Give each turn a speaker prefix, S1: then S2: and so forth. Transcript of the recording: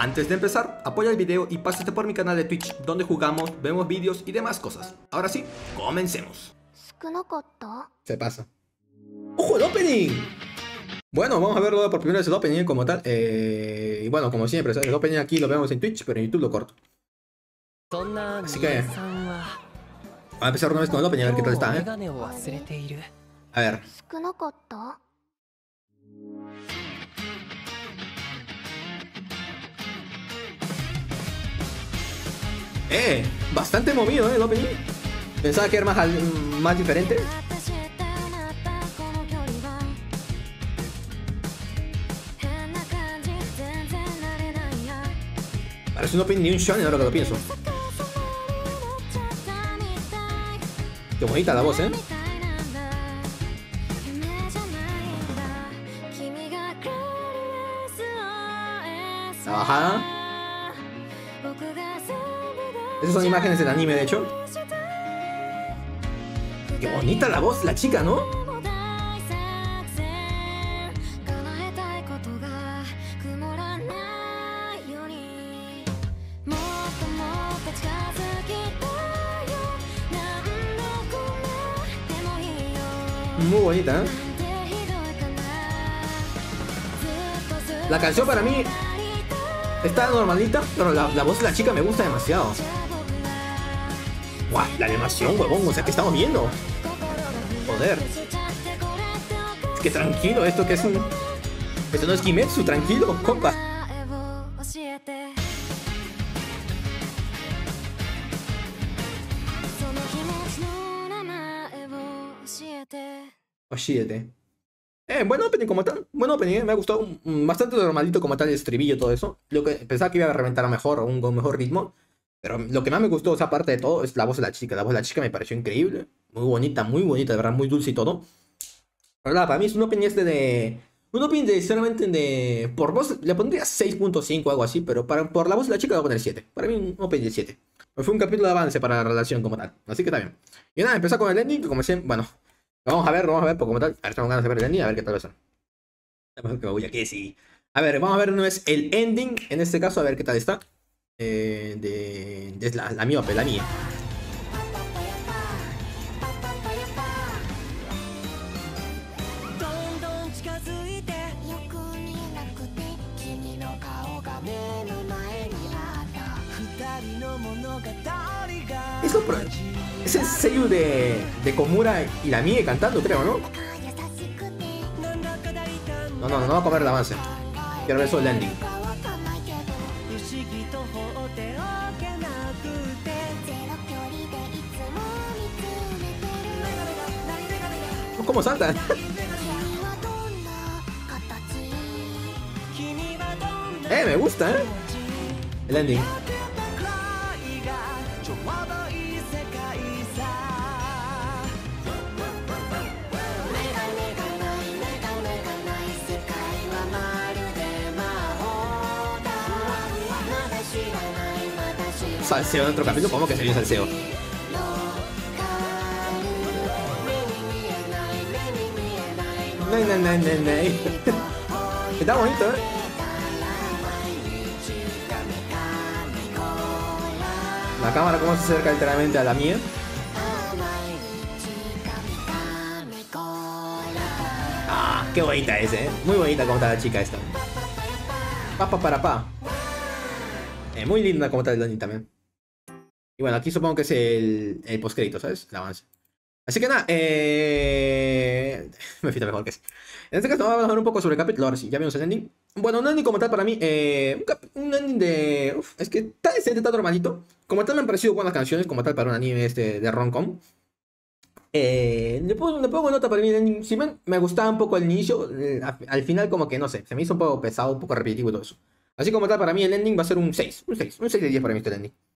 S1: Antes de empezar, apoya el video y pásate por mi canal de Twitch, donde jugamos, vemos vídeos y demás cosas. Ahora sí, comencemos. Se pasa. ¡Ojo, el opening! Bueno, vamos a verlo por primera vez el opening como tal. Y bueno, como siempre, ¿sabes? El opening aquí lo vemos en Twitch, pero en YouTube lo corto. Así que vamos a empezar una vez con el opening a ver qué tal está, A ver. Bastante movido, el opening. Pensaba que era más diferente. Parece un opening de un shonen ahora que lo pienso. Qué bonita la voz, La bajada. Esas son imágenes del anime, de hecho. Qué bonita la voz, la chica, ¿no? Muy bonita, ¿eh? La canción para mí está normalita, pero la voz de la chica me gusta demasiado. ¡Guau! La animación, huevón, o sea, ¿qué estamos viendo? Joder. Es que tranquilo, esto que es un... Esto no es Kimetsu, tranquilo, compa. Oshiete. Buen opening como tal. Buen opening, me ha gustado. Bastante normalito como tal, el estribillo, todo eso. Lo que pensaba que iba a reventar mejor, con mejor ritmo. Pero lo que más me gustó, o sea, aparte de todo, es la voz de la chica. La voz de la chica me pareció increíble. Muy bonita, de verdad, muy dulce y todo. Pero nada, para mí es un opening Un opening de, sinceramente, de... Por voz, le pondría 6.5 o algo así, pero por la voz de la chica le voy a poner 7. Para mí un opening de 7. Fue un capítulo de avance para la relación como tal. Así que está bien. Y nada, empezar con el ending, que como siempre, bueno... Vamos a ver, porque como tal, a ver, tengo ganas de ver el ending, a ver qué tal va a ser. Mejor que me voy aquí, sí. A ver, vamos a ver una vez el ending, en este caso, a ver qué tal está. De la miope, la mía. Es el sello de Komura y la Mie cantando, creo, ¿no? No va a comer el avance. Quiero ver solo el ending. ¿Cómo saltan? Me gusta, el ending. Salseo en otro capítulo, ¿cómo que sería un salseo? Está bonito, La cámara cómo se acerca literalmente a la mía. Ah, qué bonita es, muy bonita como está la chica esta. Pa. Muy linda como está el Donnie también. Y bueno, aquí supongo que es el postcrédito, ¿sabes? El avance. Así que nada, me fita mejor que es. En este caso vamos a hablar un poco sobre el capítulo. Ahora sí, ya vimos el ending. Bueno, un ending como tal para mí, un ending de... es que está decente, está normalito. Como tal me han parecido buenas canciones, como tal para un anime de rom-com. Le pongo nota para mí el ending. Si bien me gustaba un poco el inicio, al final como que no sé, se me hizo un poco pesado, un poco repetitivo y todo eso. Así como tal para mí el ending va a ser un 6 de 10 para mí este ending.